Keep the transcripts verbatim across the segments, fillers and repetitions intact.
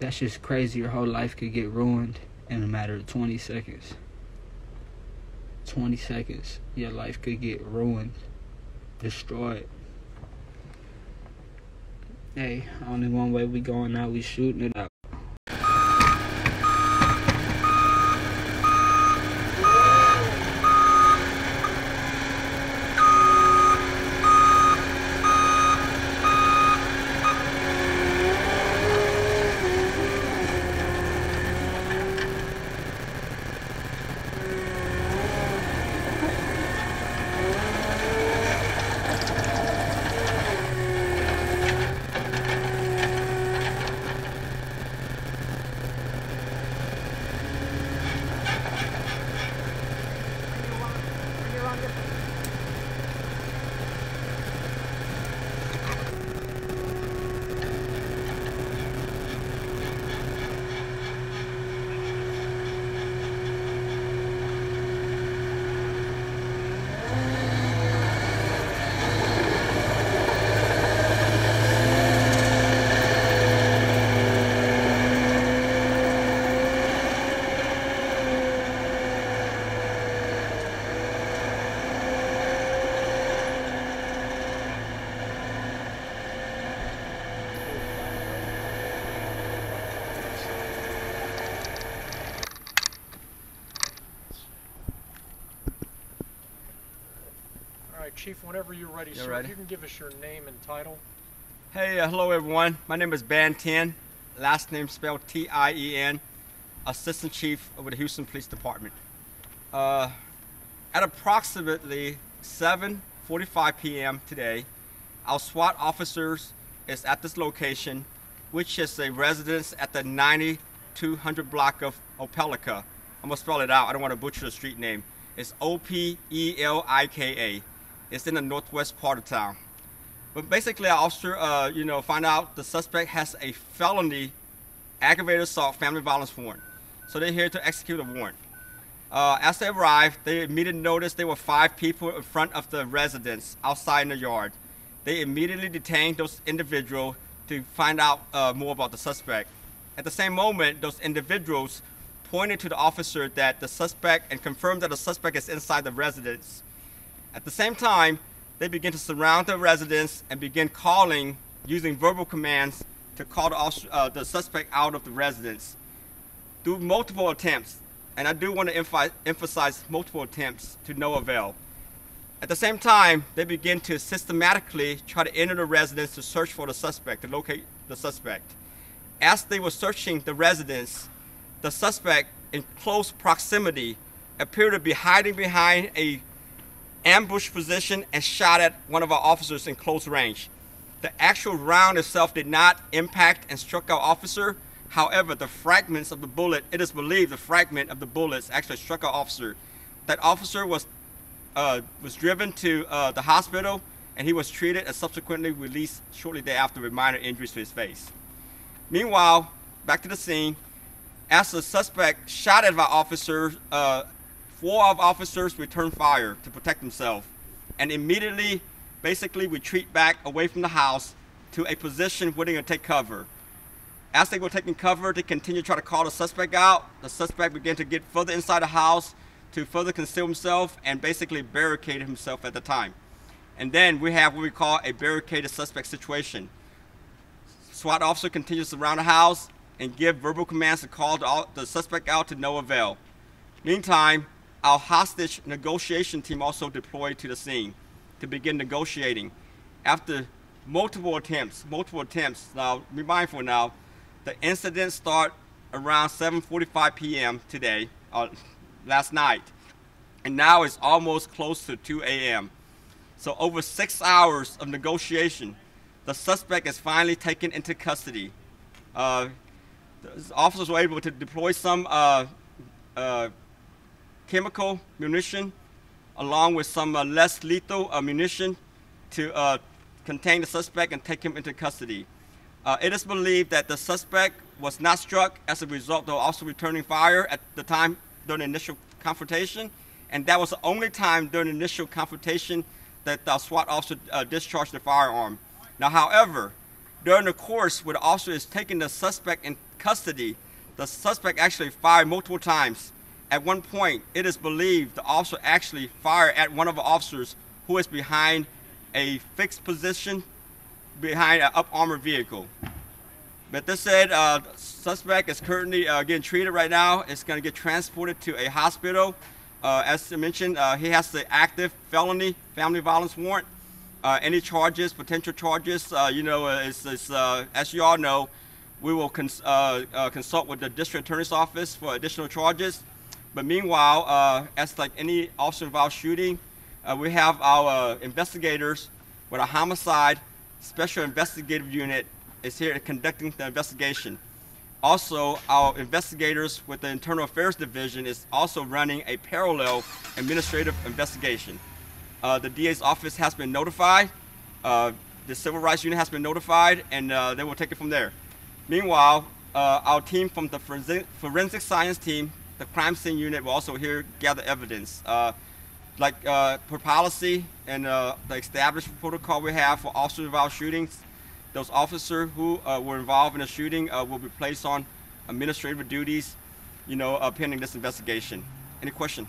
That's just crazy. Your whole life could get ruined in a matter of twenty seconds. twenty seconds. Your life could get ruined, destroyed. Hey, only one way we going out, we shooting it out. Chief, whenever you're ready, you're sir, ready. If you can give us your name and title. Hey, uh, hello everyone. My name is Ben Tien, last name spelled T I E N, Assistant Chief of the Houston Police Department. Uh, at approximately seven forty-five p m today, our SWAT officers is at this location, which is a residence at the ninety-two hundred block of Opelika. I'm gonna spell it out. I don't want to butcher the street name. It's O P E L I K A. It's in the northwest part of town. But basically, our officer, uh, you know, find out the suspect has a felony aggravated assault family violence warrant. So they're here to execute a warrant. Uh, as they arrived, they immediately noticed there were five people in front of the residence outside in the yard. They immediately detained those individuals to find out uh, more about the suspect. At the same moment, those individuals pointed to the officer that the suspect and confirmed that the suspect is inside the residence. At the same time, they begin to surround the residence and begin calling, using verbal commands to call the, uh, the suspect out of the residence. Through multiple attempts, and I do want to emph emphasize multiple attempts to no avail. At the same time, they begin to systematically try to enter the residence to search for the suspect, to locate the suspect. As they were searching the residence, the suspect in close proximity appeared to be hiding behind a ambush position and shot at one of our officers in close range. The actual round itself did not impact and struck our officer. However, the fragments of the bullet, it is believed the fragment of the bullets actually struck our officer. That officer was uh, was driven to uh, the hospital, and he was treated and subsequently released shortly thereafter with minor injuries to his face. Meanwhile, back to the scene, as the suspect shot at our officer, uh, four of officers returned fire to protect themselves, and immediately basically retreat back away from the house to a position where they're going to take cover. As they were taking cover, they continued to try to call the suspect out. The suspect began to get further inside the house to further conceal himself and basically barricaded himself at the time. And then we have what we call a barricaded suspect situation. SWAT officer continues to surround the house and give verbal commands to call the, the suspect out to no avail. Meantime, our hostage negotiation team also deployed to the scene to begin negotiating. After multiple attempts, multiple attempts, now be mindful now, the incident started around seven forty-five p m today, uh, last night, and now it's almost close to two a m So over six hours of negotiation, the suspect is finally taken into custody. Uh, the officers were able to deploy some uh, uh, chemical munition along with some uh, less lethal uh, munition to uh, contain the suspect and take him into custody. Uh, it is believed that the suspect was not struck as a result of also returning fire at the time during the initial confrontation, and that was the only time during the initial confrontation that the SWAT officer uh, discharged the firearm. Now, however, during the course where the officer is taking the suspect in custody, the suspect actually fired multiple times. At one point, it is believed the officer actually fired at one of the officers who is behind a fixed position behind an up armored vehicle. But this said, uh, suspect is currently uh, getting treated right now. It's going to get transported to a hospital. Uh, as I mentioned, uh, he has the active felony family violence warrant. Uh, any charges, potential charges, uh, you know, it's, it's, uh, as you all know, we will cons uh, uh, consult with the district attorney's office for additional charges. But meanwhile, uh, as like any officer-involved shooting, uh, we have our uh, investigators with a homicide special investigative unit is here conducting the investigation. Also, our investigators with the Internal Affairs Division is also running a parallel administrative investigation. Uh, the D A's office has been notified, uh, the Civil Rights Unit has been notified, and uh, they will take it from there. Meanwhile, uh, our team from the forensic, forensic science team, the crime scene unit, will also here gather evidence. Uh, like uh, per policy and uh, the established protocol we have for officer-involved shootings, those officers who uh, were involved in a shooting uh, will be placed on administrative duties, you know, uh, pending this investigation. Any question?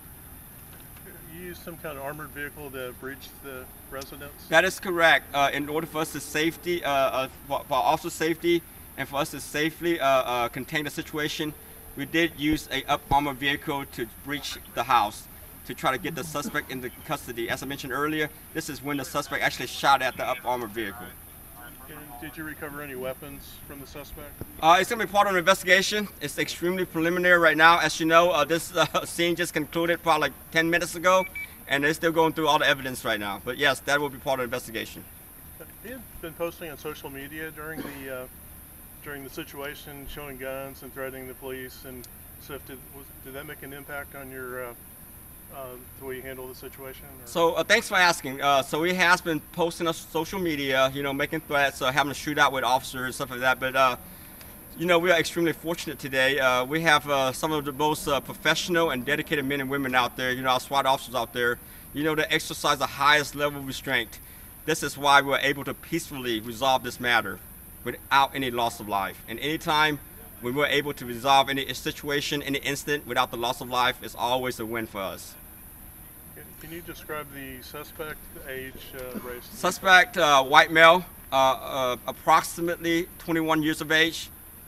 You used some kind of armored vehicle to breach the residence? That is correct. Uh, in order for us to safety, uh, uh, for, for officer safety, and for us to safely uh, uh, contain the situation, we did use a up armored vehicle to breach the house to try to get the suspect into custody. As I mentioned earlier, this is when the suspect actually shot at the up armored vehicle. Did you recover any weapons from the suspect? Uh, it's going to be part of the investigation. It's extremely preliminary right now. As you know, uh, this uh, scene just concluded probably like ten minutes ago, and they're still going through all the evidence right now. But yes, that will be part of the investigation. He had been posting on social media during the uh, during the situation, showing guns and threatening the police. And so, if did, was, did that make an impact on your uh, uh, the way you handle the situation? Or? So uh, thanks for asking. Uh, so he has been posting on social media, you know, making threats, uh, having a shootout with officers and stuff like that. But uh, you know, we are extremely fortunate today. Uh, we have uh, some of the most uh, professional and dedicated men and women out there. You know, our SWAT officers out there. You know, they exercise the highest level of restraint. This is why we were able to peacefully resolve this matter without any loss of life. And anytime when we're able to resolve any situation, any incident without the loss of life, it's always a win for us. Can you describe the suspect, age, uh, race? Suspect, uh, white male, uh, uh, approximately twenty-one years of age.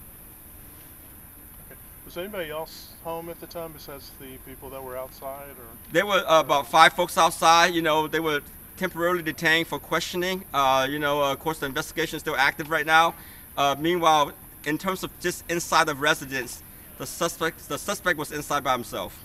Okay. Was anybody else home at the time besides the people that were outside? Or? There were uh, about five folks outside. You know, they were temporarily detained for questioning. Uh, you know, uh, of course, the investigation is still active right now. Uh, meanwhile, in terms of just inside of residence, the suspect, the suspect was inside by himself.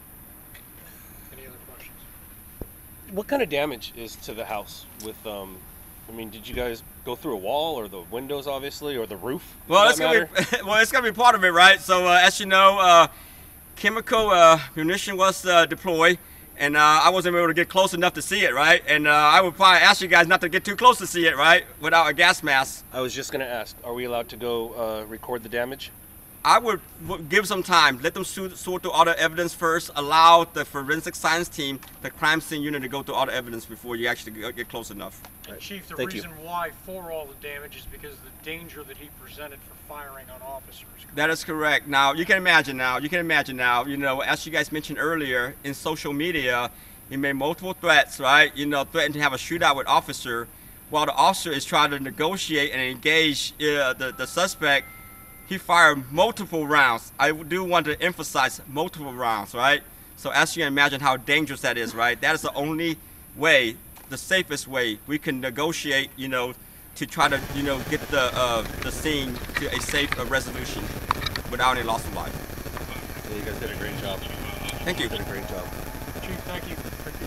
Any other questions? What kind of damage is to the house with, um, I mean, did you guys go through a wall or the windows, obviously, or the roof? Well, it's gonna be, well, it's gonna be part of it, right? So, uh, as you know, uh, chemical uh, munition was uh, deployed, and uh, I wasn't able to get close enough to see it, right? And uh, I would probably ask you guys not to get too close to see it, right? Without a gas mask. I was just gonna ask, are we allowed to go uh, record the damage? I would give some time, let them sort through all the evidence first, allow the forensic science team, the crime scene unit, to go through all the evidence before you actually get close enough. Right. Chief, the Thank reason you. why for all the damage is because of the danger that he presented for firing on officers. Correct? That is correct. Now, you can imagine now, you can imagine now, you know, as you guys mentioned earlier, in social media, he made multiple threats, right? You know, threatened to have a shootout with officer, while the officer is trying to negotiate and engage uh, the, the suspect. He fired multiple rounds. I do want to emphasize multiple rounds, right? So as you can imagine how dangerous that is, right? That is the only way, the safest way we can negotiate, you know, to try to, you know, get the uh, the scene to a safe uh, resolution without any loss of life. Yeah, you guys did a great job. Thank you. You did a great job. Chief, thank you. Thank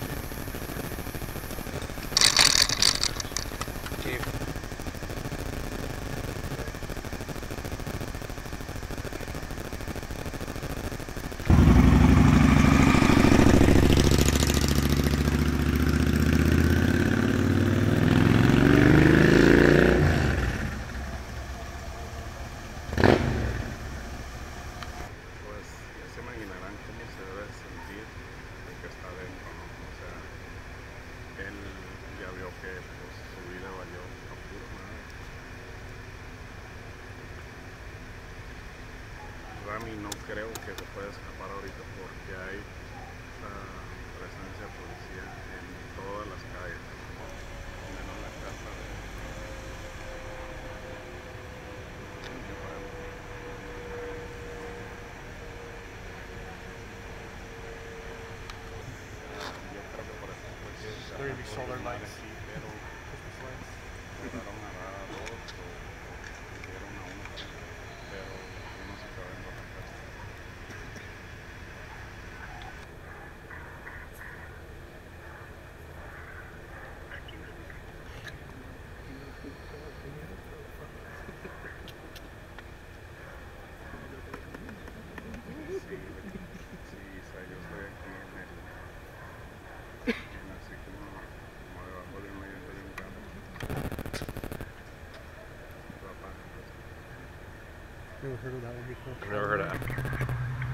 you, Chief. Chief. él ya vio que pues, su vida valió creo que se puede escapar ahorita porque hay uh, presencia de policía en todas las calles, menos la casa de... Yo creo que por eso fue que se There be solar lights. aquí, pero Christmas lights. fueron a dar a dos o, o hicieron a uno, pero uno se quedó en la casa. Sí, sí, o sea, yo estoy aquí en el, en así como, como debajo de un medio de un cable. Never heard of that one before. I've never heard of that.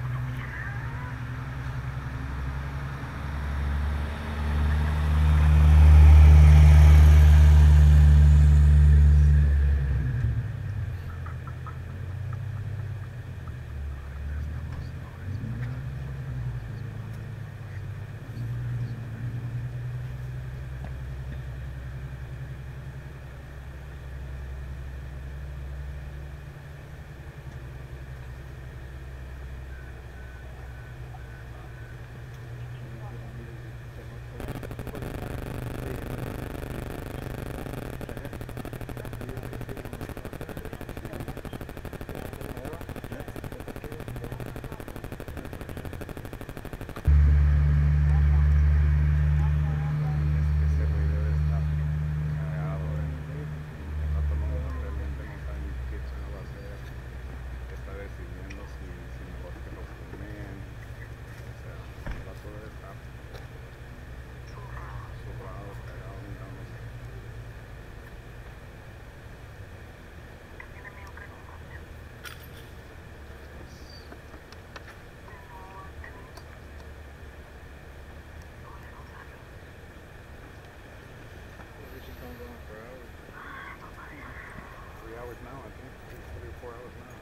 Three hours now, I think. Three or four hours now.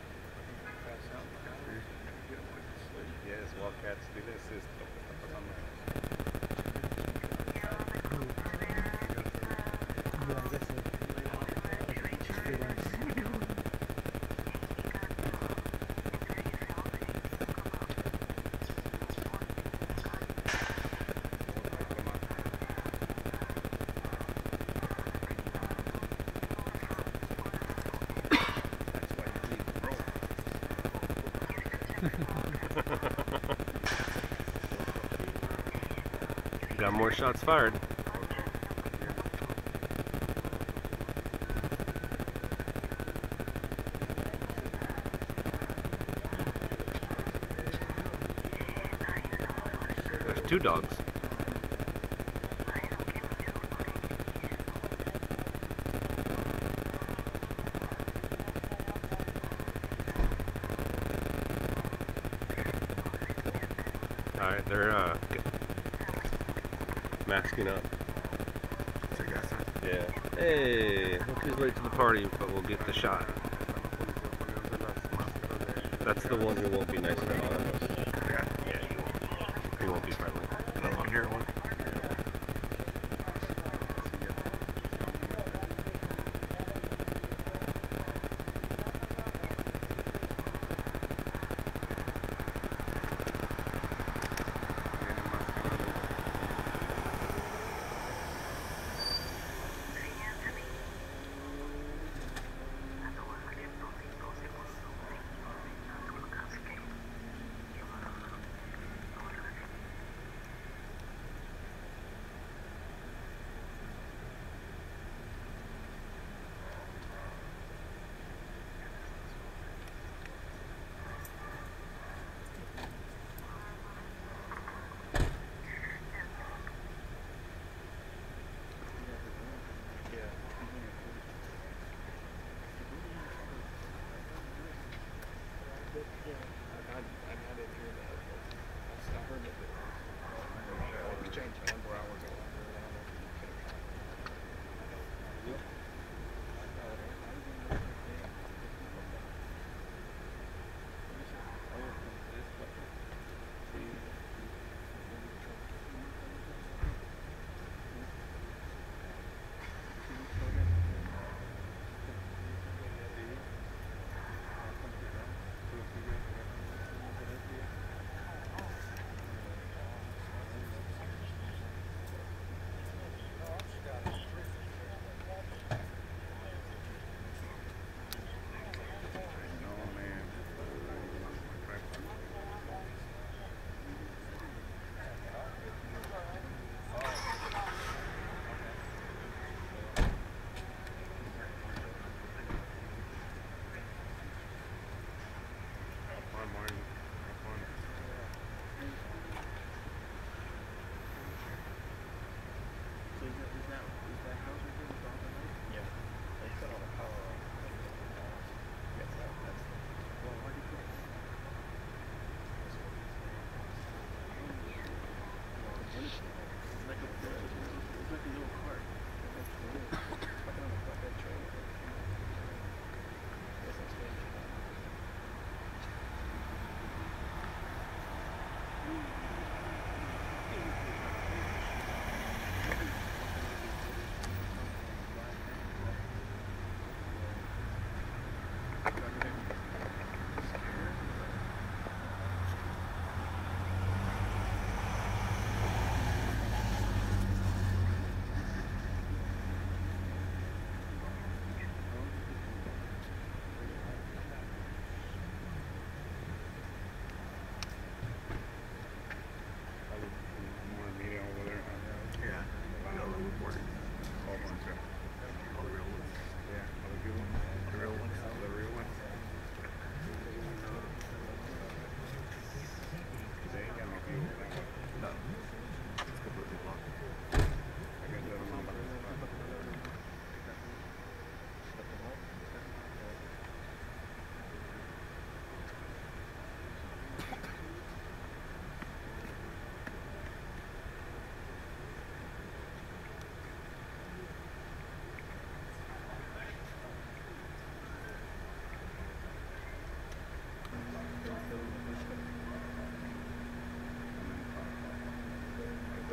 Yes, Wildcats, dile es esto que está pasando. Yeah, I guess so. Street lights. Got more shots fired. There's two dogs. Alright, they're uh, masking up. Yeah. Hey, we'll just wait to the party, but we'll get the shot. That's the one who won't be nice to all of us. Yeah, he won't, he won't be friendly. The long hair one.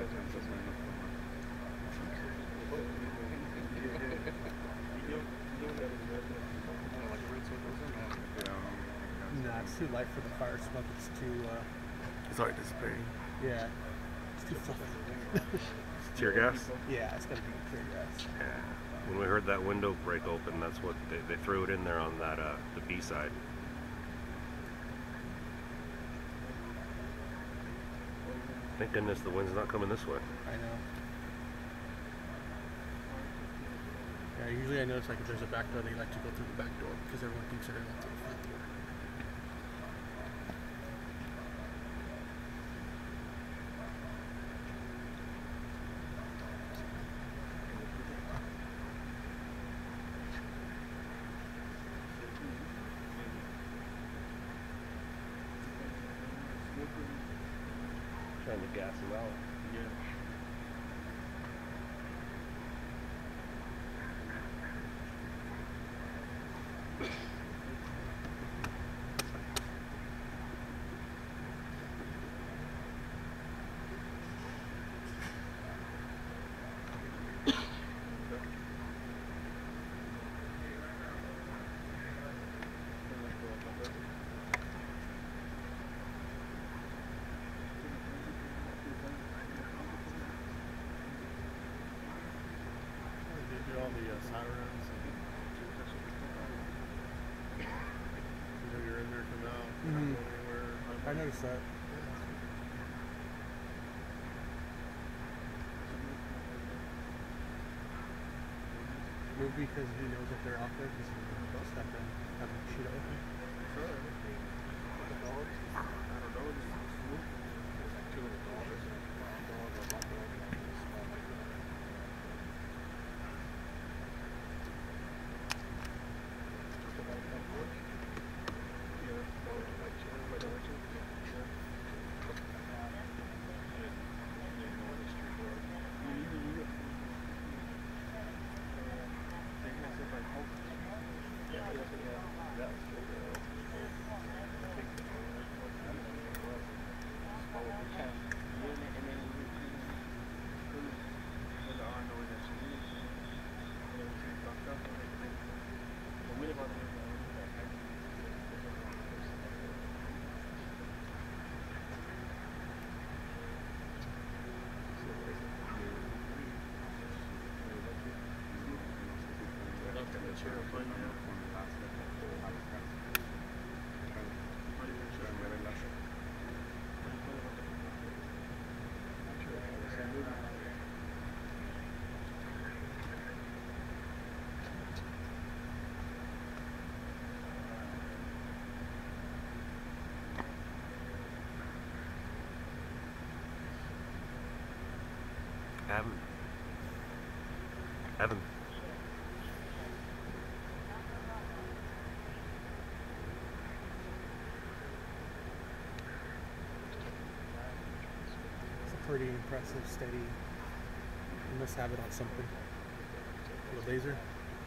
chance es menos. Nah, it's too light for the fire smoke. It's too, uh, It's already dissipating. yeah, it's too fluffy. Tear gas? Yeah, it's gotta be tear gas. Yeah. When we heard that window break open, that's what they, they threw it in there on that uh, the B side. Thank goodness the wind's not coming this way. I know. Yeah, usually I notice like if there's a back door, they like to go through the back door because everyone thinks they're going through the front door. Trying to gas him out. They do all the uh, sirens. And you know you're in there, come out. You're Mhm. not going anywhere. I noticed that. Maybe because he knows that they're out there, because he'll step in, have them shoot it open. Evan. Evan. It's a pretty impressive, steady. You must have it on something. A laser.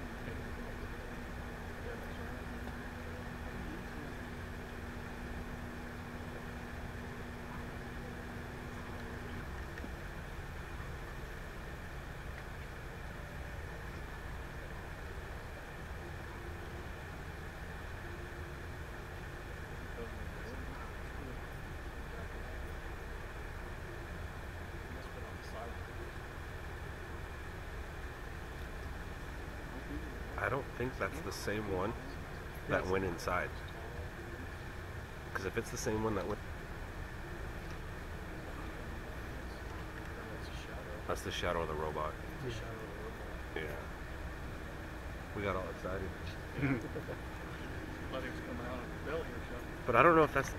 I don't think that's the same one that went inside. Because if it's the same one that went... That's the shadow of the robot. Yeah. We got all excited. But I don't know if that's...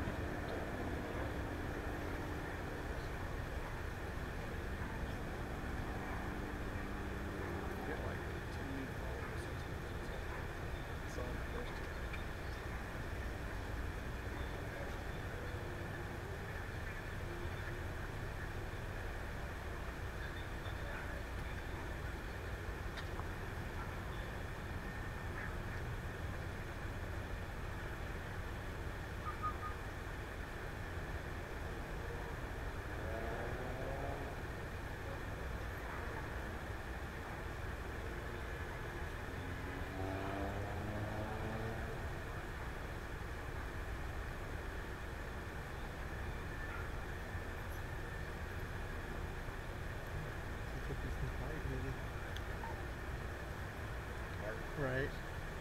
Right.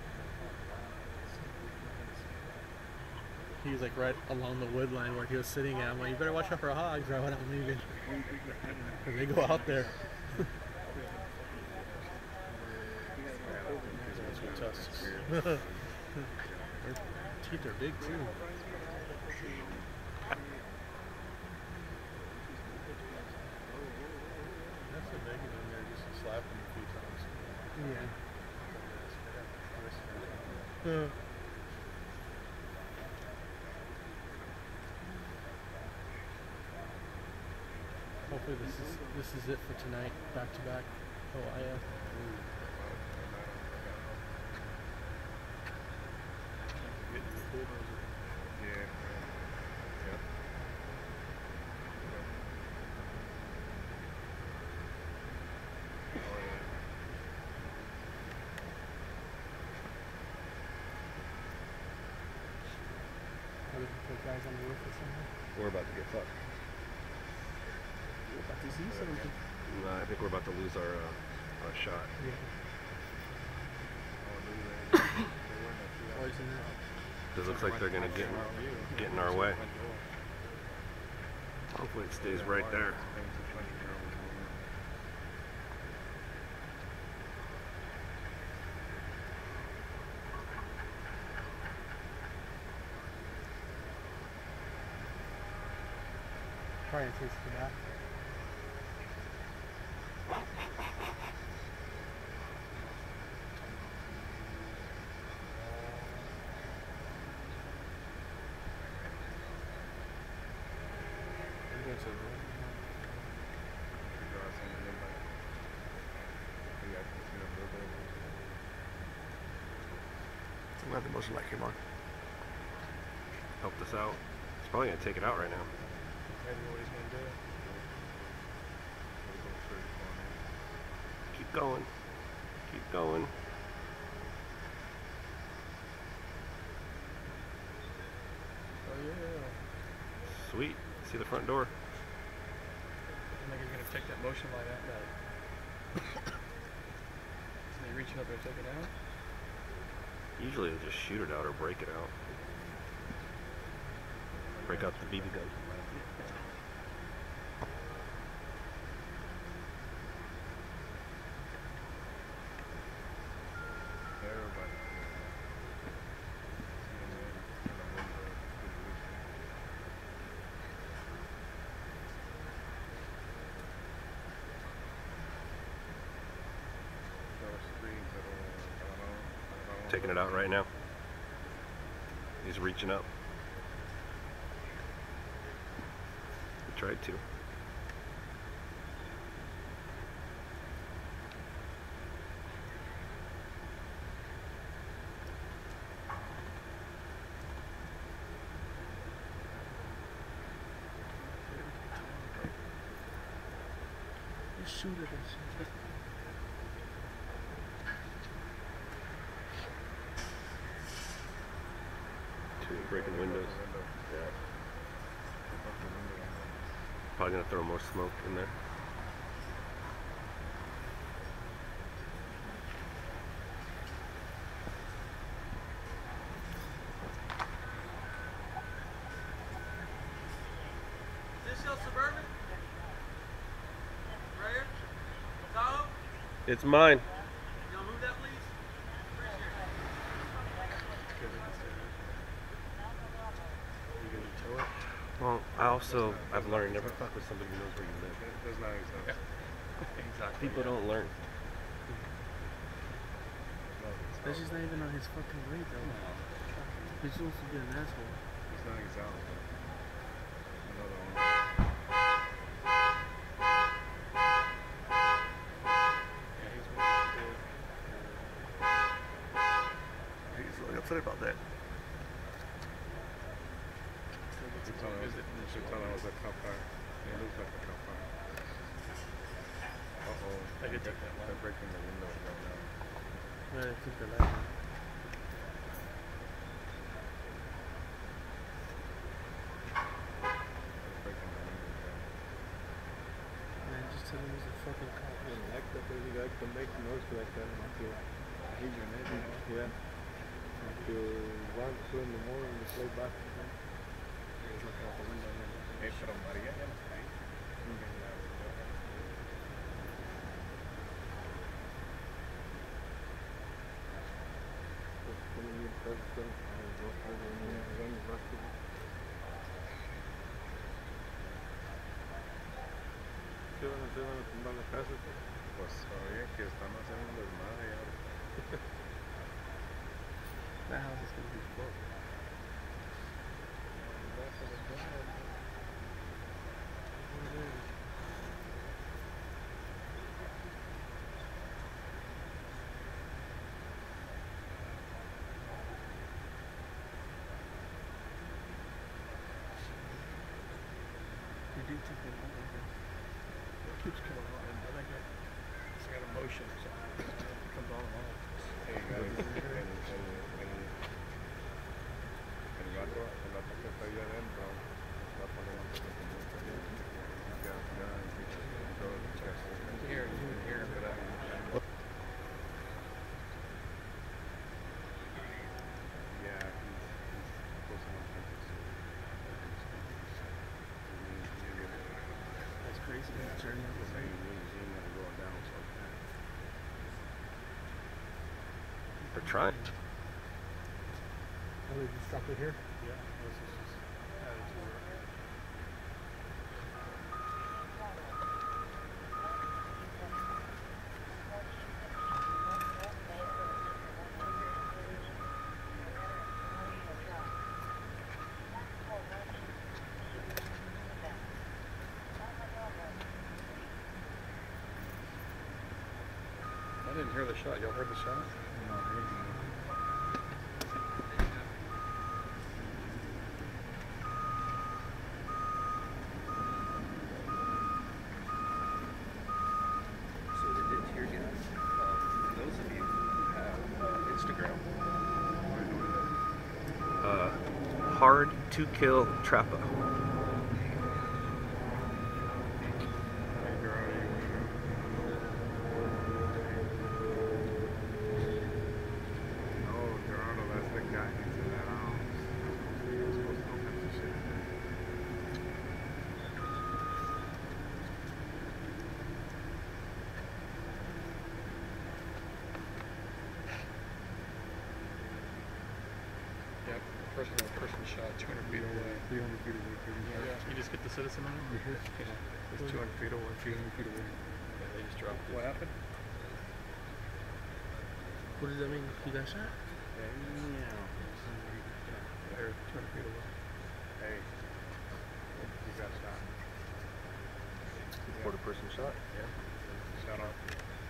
He was like right along the wood line where he was sitting at. I'm like, you better watch out for hogs right when I'm leaving. Cause they go out there. Tusks. Their teeth are big too. That's a big one there, just to slap him a few times. Yeah. Uh. Hopefully this is this is it for tonight. Back to back. Oh, I uh, are we gonna put guys on the roof or something? We're about to get fucked. We're about to see something. No, I think we're about to lose our uh, our shot. Yeah. Poison it. It looks like they're gonna get get in our way. Hopefully it stays right there. Try and taste the back. I'm glad the motion light came on. Helped us out. It's probably gonna take it out right now. Keep going. Keep going. Oh yeah. Sweet. See the front door. I think he's gonna take that motion light out now. Is he reaching up there to take it out? Usually they just shoot it out or break it out. Break out the B B gun. Taking it out right now. He's reaching up. He tried to. Just shoot it. Breaking windows. Yeah. Probably gonna throw more smoke in there. Is this your Suburban? Right here? Tahoe? It's mine. Y'all move that, please? Well, I also, I've learned never fuck with somebody who knows where you live. That's not exactly. Exactly. People don't learn. That's just not even on his fucking way, though. He's supposed to be an asshole. It's not exactly. Another one. Yeah, he's supposed to He's really upset about that. You should tell him you should tell him it was a cop car. It looks like a cop car. Uh-oh. I could take that They're breaking the window right now. Yeah, I took the light. They're breaking the window down. Man, just tell him he's a fucking cop. Like that, baby, like to make noise like that. Yeah. Until one, two in the morning, they play basketball. He's looking out the window. Eh, pero María ya no está ahí. Pues ponen bien cerca, a los dos, a los niños jugando básquetbol. ¿Qué van a hacer? ¿Van a tumbar la casa? Pues oye, que están haciendo un desmadre ahora. That house is gonna be full. You do take it over here. It keeps coming on. I think I, it's got a motion or something. It comes on and on. Hey guys, el, el, el, el gato, el gato que está ahí adentro, va a poner un poco como está bien. Ya, ya, todo el chazo. Here, you can hear him. Yeah, he's, he's close enough to this. That's crazy. It's turning out the He's same. never going down so fast. They're trying. Oh, they just dropped it here? Yeah, this is just added to it. I didn't hear the shot. Y'all heard the shot? No, he So they did tear gas. Um, those of you who have uh, Instagram, uh, hard to kill trappa. Oh, Gerardo, that's the guy into that house. He was supposed to open some shit in there. Yep. Person or person shot two hundred feet away. three hundred feet away from here. Yeah. You just get the citizen on it? Yeah. It's two hundred feet away, three hundred feet away. Yeah, they just dropped it. What happened? What does that mean? He got shot? Yeah. They're two hundred feet away. Hey, he got shot. Report a person shot. Yeah. Shot up.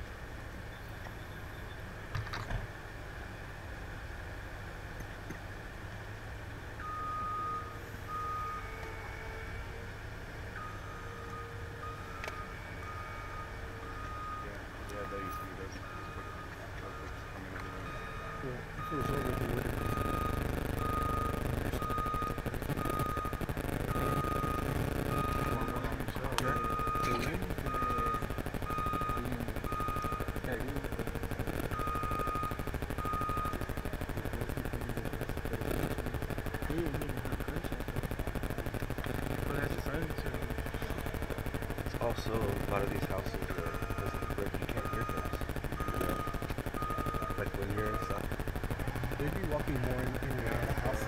Yeah, yeah, they see this. Traffic's coming in there. Yeah. If it was over, they would have. Also, a lot of these houses are where you can't hear things. You know? Like when you're inside. They'd be walking more in, in the house.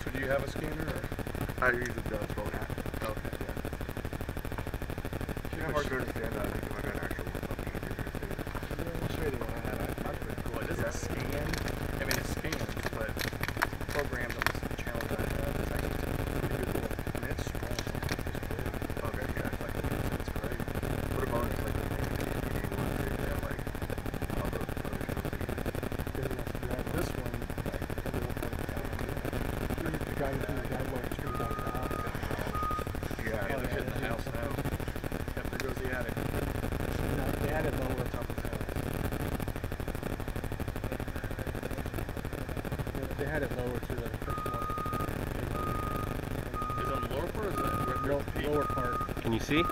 So do you have a scanner? Or? I use the Dell phone app. Okay. It's hard to understand that. I think if I got an actual one, it'd be easier to see. Yeah, I'll show you the one I had. I, that's pretty cool. It doesn't scan. I mean, it scans, but programmed on this channel that I have. It's actually pretty good. Cool. I mean, it's strong. Okay, yeah. It's like it's great. What about it's like the thing that you need one to do that, like, all those other channels that you use? Yeah, this one, like, the guy who the guy where it's screwed out of the house. Yeah, Yeah, they're hitting the house now. Yep, there goes the attic. No, the attic over the top of the house. Yeah, they had it lower to the first one. Is it on the lower part or is it where no, the lower part? Can you see?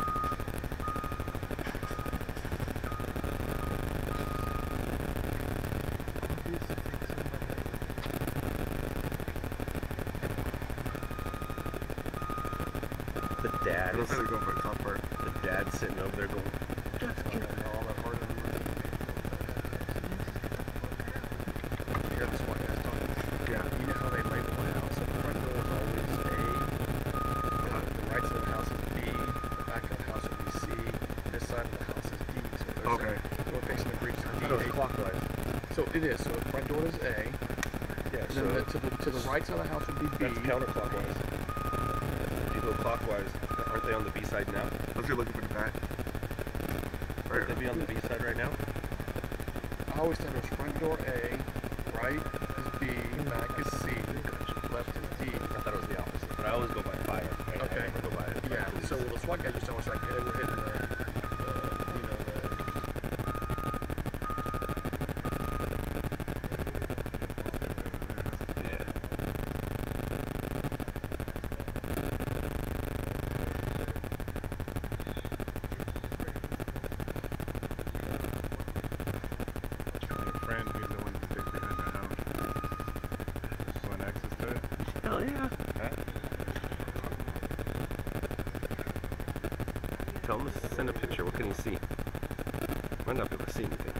The dad It looks is, like they're going for the top part. the dad's sitting over there going, You hear the SWAT guys talking? Yeah. You know how they label a house? The front door is always A, uh, the right side of the house is B, the back of the house will be C, this side of the house is D. So there's Okay. a door facing the breach is D. So it's clockwise. So it is. So the front door is A. Yeah, And then the, to the to the right side of the house would be B. that's counterclockwise. If you go clockwise, aren't they on the B side now? let's go looking for the back. Aren't they be on the B side right now? I always think it's front door A, right is B, back is C, left is D. I thought it was the opposite, but I always go by fire. Right? Okay. I never go by by Yeah. police. So the SWAT guy just almost like, hey, we're hitting the, the you know, the. Yeah. Your friend, he's the one that sticks behind the house. Want access to it? Hell yeah. Tell him to send a picture. What can he see? Might not be able to see anything.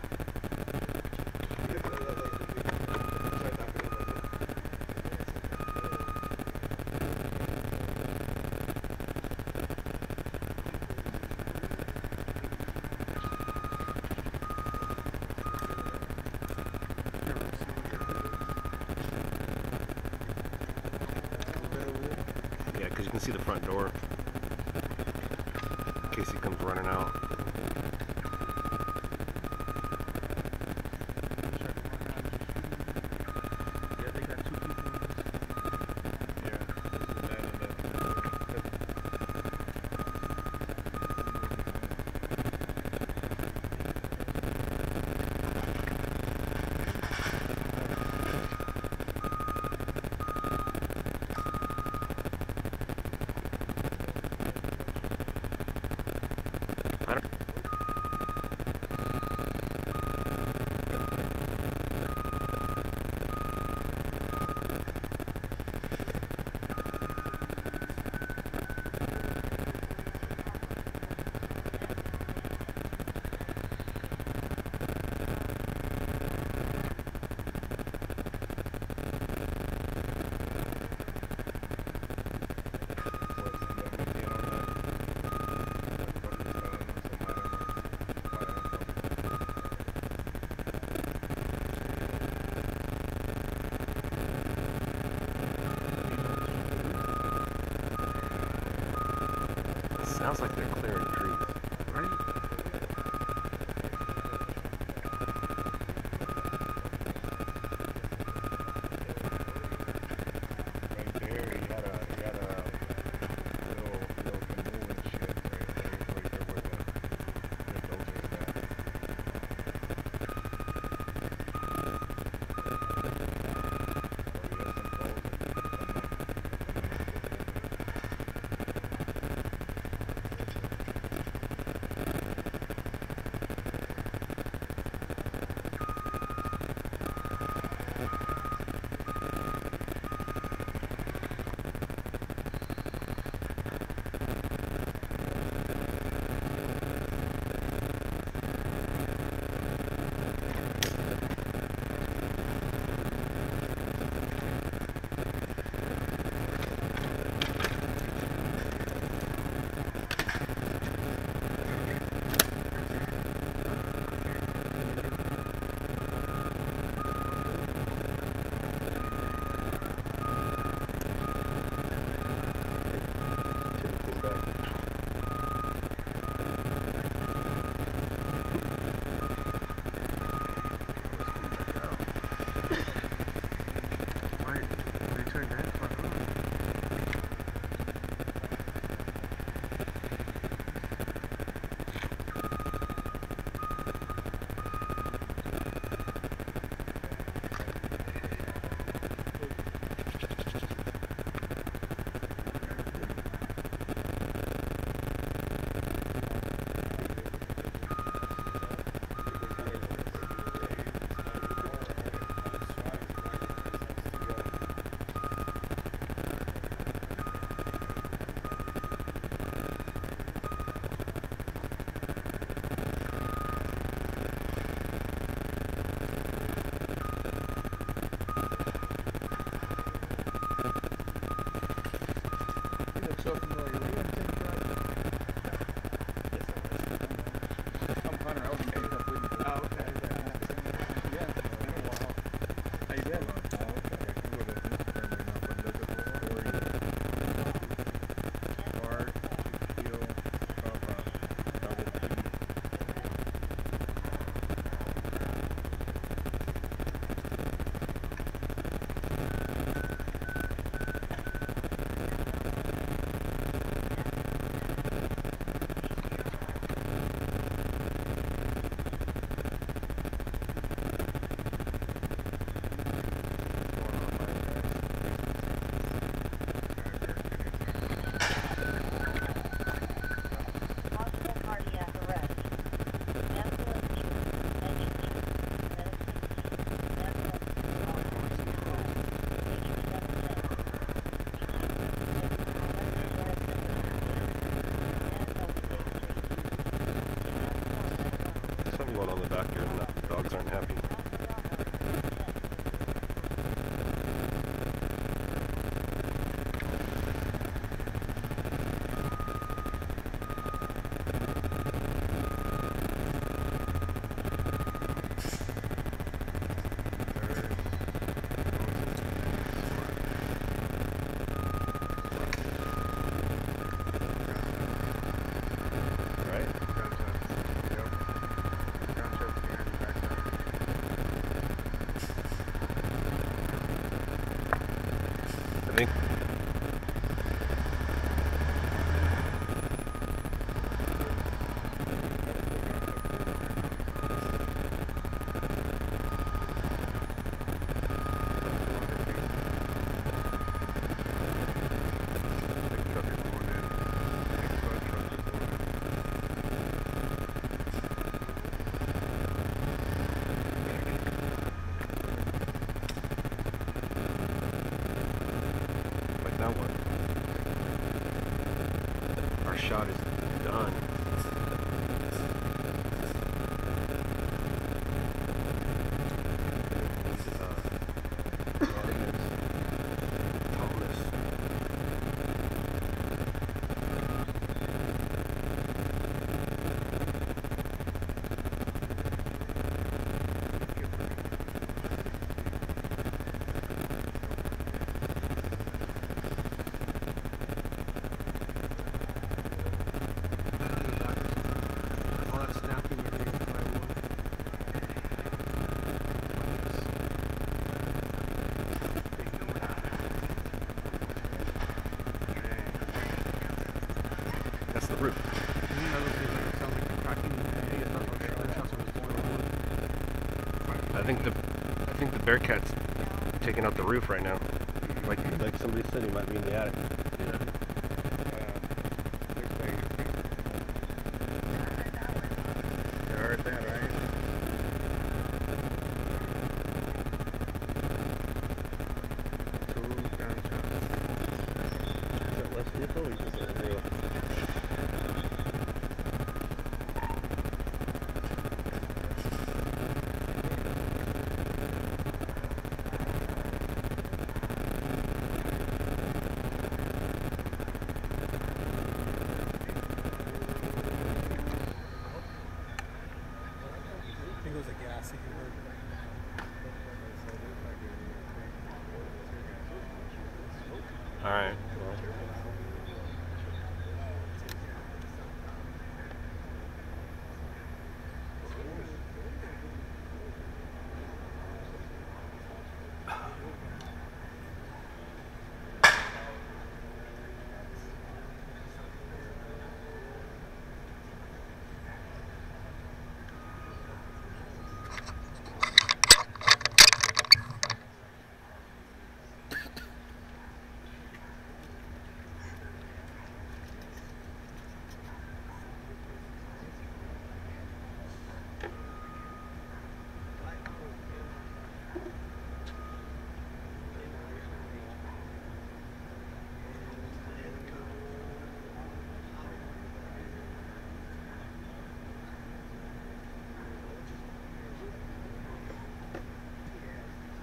Yeah, because you can see the front door. In case he comes running out. Yeah, they got two people in this. Yeah. This is the dad of the... I don't. It sounds like they're clearing trees, right? Right there, he had a, he had a little, little canoe and shit right there, right there where the, the dozer is at. Oh, he has some dozer. Some, uh, some, uh, so familiar. Were you in Tin Truck? I'm Hunter. I was in Tin Truck with you. Oh, okay. Yeah, it's been a while. How you been? Something going on in the back here, and the dogs aren't happy. I think now what? Our shot is done. Uh, Thomas. That's the roof. I think the I think the Bearcat's taking out the roof right now. Like like somebody said, he might be in the attic. Yeah. You heard that, right? Two gunshots. Is that left vehicle or is that real? All right.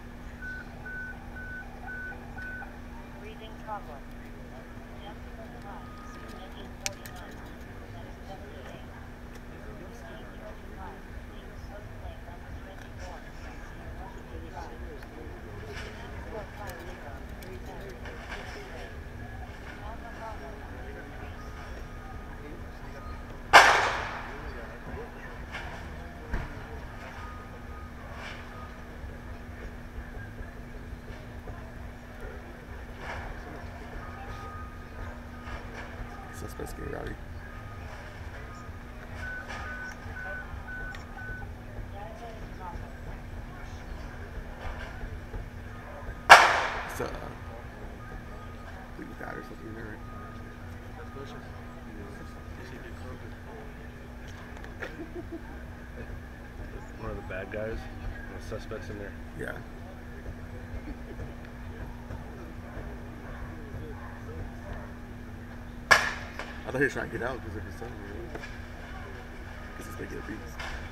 Reading Conway. Gentlemen, Suspects getting rowdy. It's uh, leave that or something there, right? One of the bad guys, the suspects in there. Yeah. I thought he was trying to get out because of his son, you know? Because he's making a beat.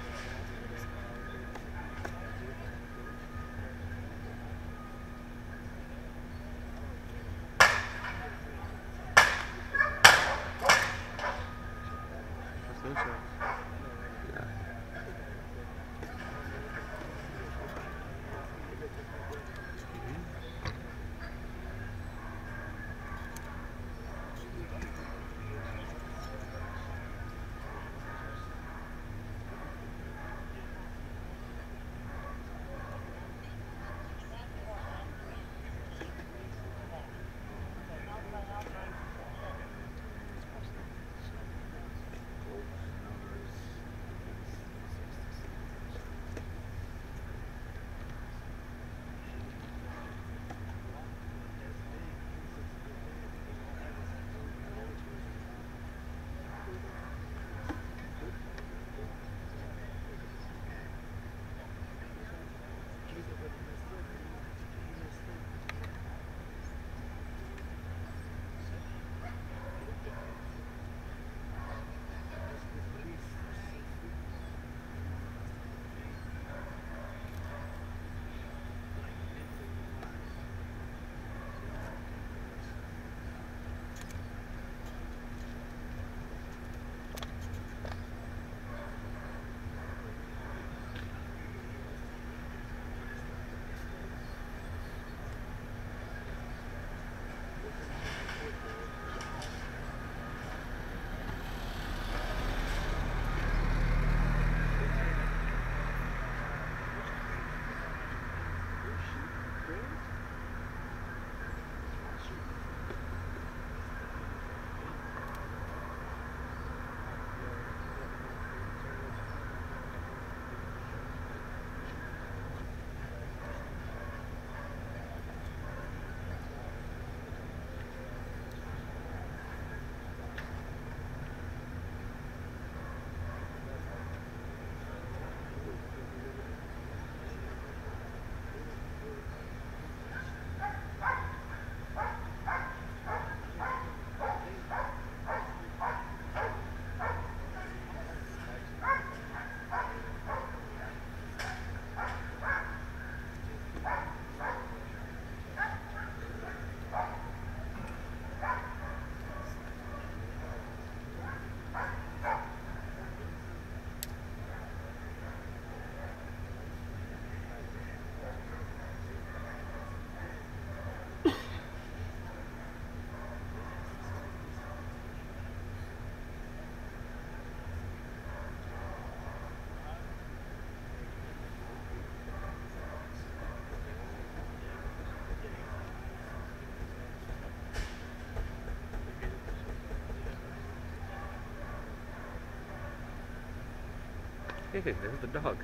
Hey, there's the dog.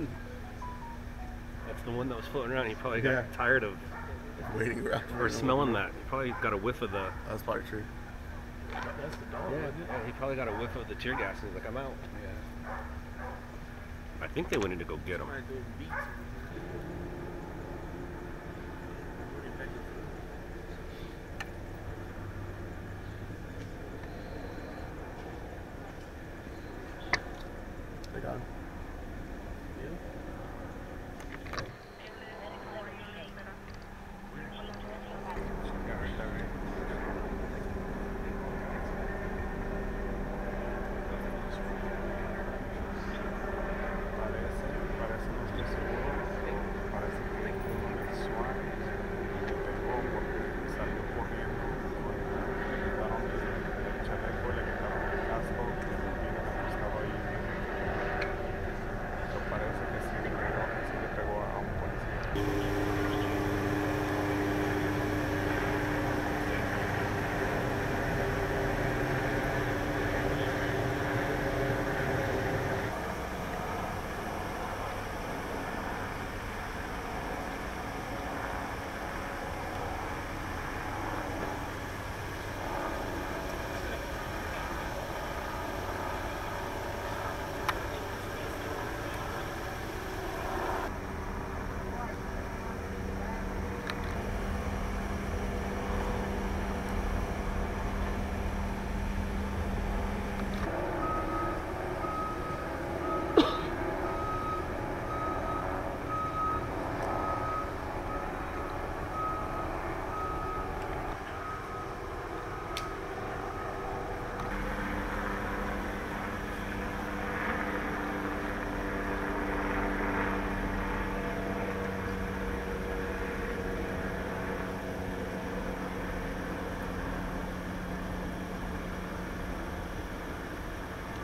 That's the one that was floating around. He probably got Yeah. tired of Waiting around. or smelling that. He probably got a whiff of the. That's probably true. That's the dog, Yeah, wasn't it? yeah, he probably got a whiff of the tear gas and he's like, I'm out. I think they went in to go get him. They got him.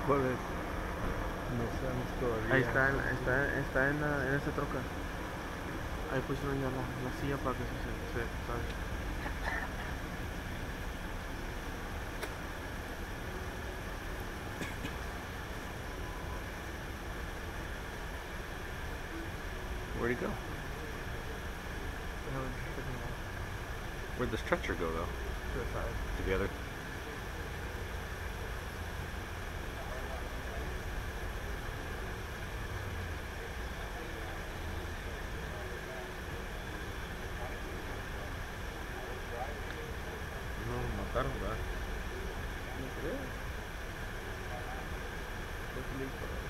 ¿Cuál es? No sabemos todavía. Ahí está, en- está, está en, la, en esa troca. Ahí pusieron ya la, la silla para que se, se, se ¿sabes? Where'd he go? Where'd the stretcher go, though? To the side. Together. No, mataron, ¿verdad? No creo. Creo que le dispararon.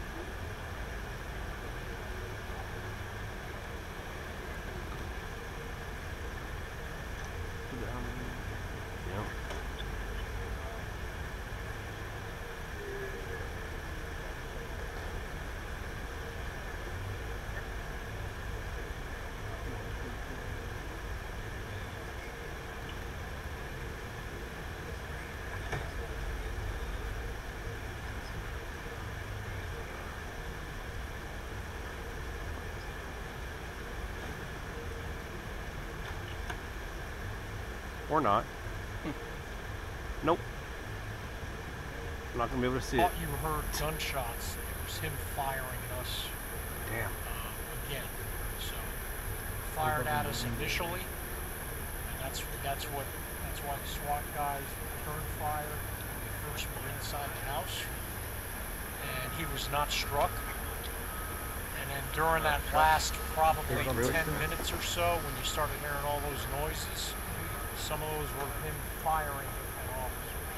Yeah. Or not. Nope. I'm not gonna be able to see it. Thought you heard gunshots. It was him firing at us. Damn. Uh, again. So fired at us initially, and that's that's what that's why the SWAT guys returned fire when we first were inside the house, and he was not struck. And then during that last probably ten minutes or so, when you started hearing all those noises, some of those were him firing at officers.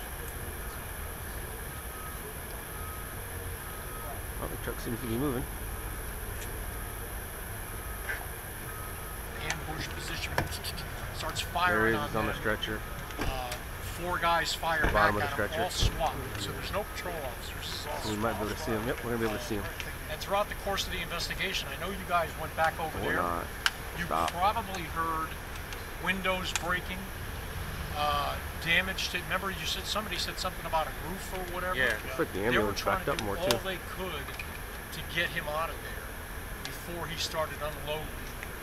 Well, the truck seems to be moving. Ambush position, starts There firing he is on on the them. stretcher. Uh, four guys fire back Bottom of the at him, stretcher. all SWAT. So there's no patrol officers. This is all We might be able to see him. Yep, we're gonna be able to see him. And throughout the course of the investigation, I know you guys went back over Or there. not. You Stop. probably heard windows breaking, uh, damage to. Remember, you said somebody said something about a roof or whatever. Yeah. Looks like the They were ambulance trying backed to up do more all too. they could to get him out of there before he started unloading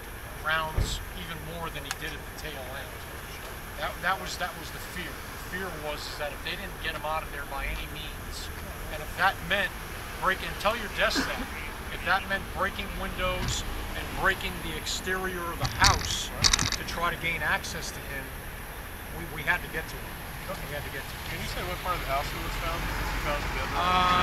rounds even more than he did at the tail end. That that was that was the fear. The fear was is that if they didn't get him out of there by any means, and if that meant breaking, tell your desk that, if that meant breaking windows and breaking the exterior of the house to try to gain access to him, we, we had to get to him. We had to get to him. Can you say what part of the house it was found? You found the bedroom?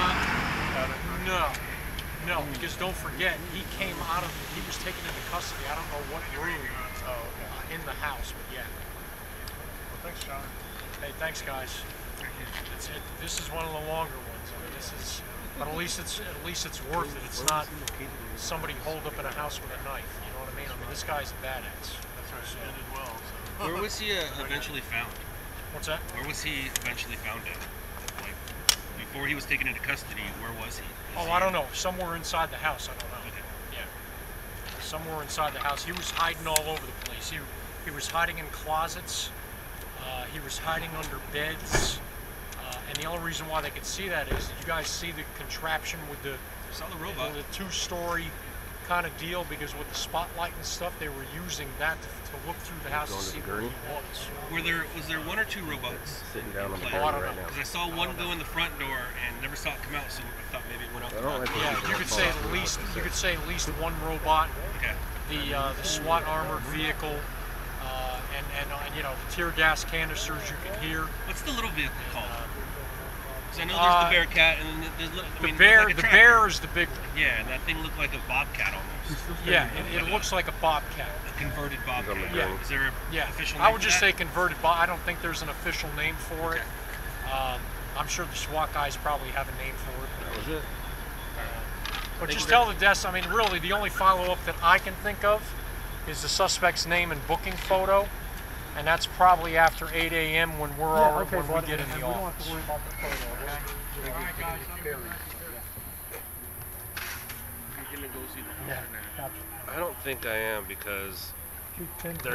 Uh, no. No, because don't forget, he came out of, he was taken into custody. I don't know what room Oh, okay. uh, in the house, but yeah. Well, thanks, John. Hey, thanks, guys. It's, it, this is one of the longer ones. I mean, this is, but at least it's at least it's worth it. It's not somebody holed up in a house with a knife. You know what I mean? I mean, this guy's a badass. That's right. It ended well. So. Where was he uh, eventually found? What's that? Where was he eventually found at? Like, before he was taken into custody, where was he? Was Oh, he I don't know. Somewhere inside the house. I don't know. Okay. Yeah. Somewhere inside the house. He was hiding all over the place. He he was hiding in closets. Uh, he was hiding under beds. Uh, and the only reason why they could see that is, did you guys see the contraption with the, I saw the robot. the two-story kind of deal? Because with the spotlight and stuff, they were using that to, to look through the house to Going to see the where he gurney? was. Were there was there one or two robots? Sitting down on the play? Oh, I ground don't right know. now. Because I saw one go in the front door and never saw it come out, so I thought maybe it went out I the don't back. like Yeah, you could say at least you could say at least one robot. Okay. The uh, the SWAT armored vehicle, uh, and and uh, you know the tear gas canisters you can hear. What's the little vehicle called? Because I know Uh, there's the Bearcat, and then there's I The mean, it bear, looked like a the tractor. bear is the big one. Yeah, and that thing looked like a bobcat almost. Yeah, it, it looks like a bobcat. A converted bobcat. Yeah. Is there a Yeah, official I name would for just that? say converted bob. I don't think there's an official name for Okay. it. Um, I'm sure the SWAT guys probably have a name for it. That was it. But just tell the desk. I mean, really, the only follow-up that I can think of is the suspect's name and booking photo, and that's probably after eight A M when we're all when we get in the office. I don't think I am because